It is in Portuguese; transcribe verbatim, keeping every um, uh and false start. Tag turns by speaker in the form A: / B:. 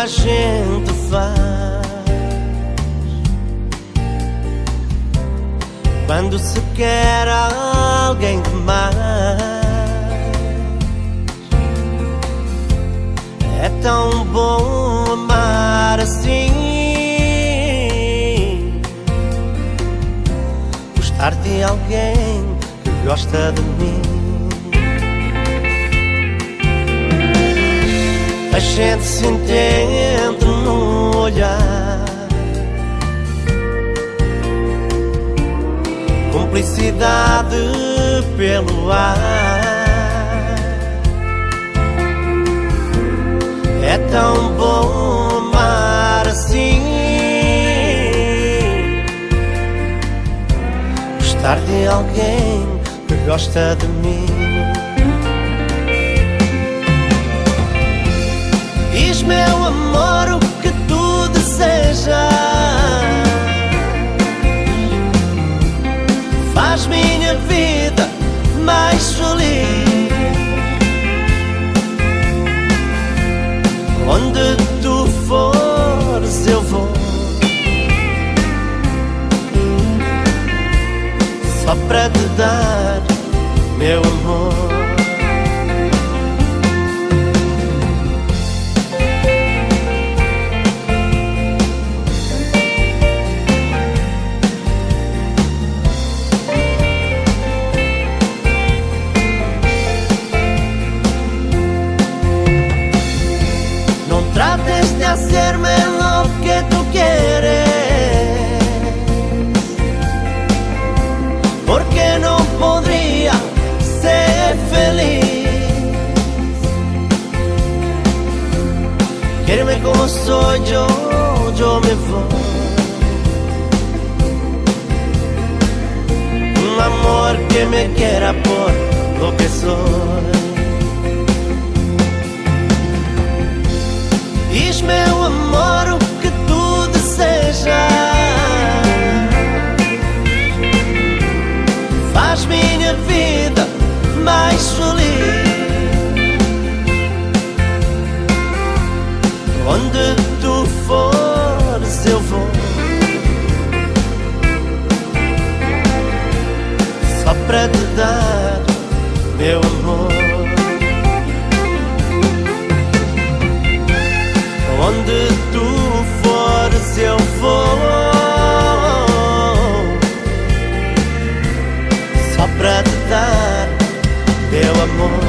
A: a gente faz quando se quer alguém demais. É tão bom amar assim, gostar de alguém que gosta de mim. A gente se entende no olhar, cumplicidade pelo ar. É tão bom amar assim, gostar de alguém que gosta de mim. Diz, meu amor, o que tu desejas, faz minha vida mais feliz. Onde tu fores eu vou, só para te dar meu amor. Trates de hacerme lo que tú quieres, porque no podría ser feliz. Quiereme como soy yo, yo me voy. Un amor que me quiera por lo que soy. Diz, meu amor, o que tu desejas, faz minha vida mais feliz. Onde tu fores eu vou, só para te dar meu amor. Onde tu fores eu vou, só para te dar meu amor.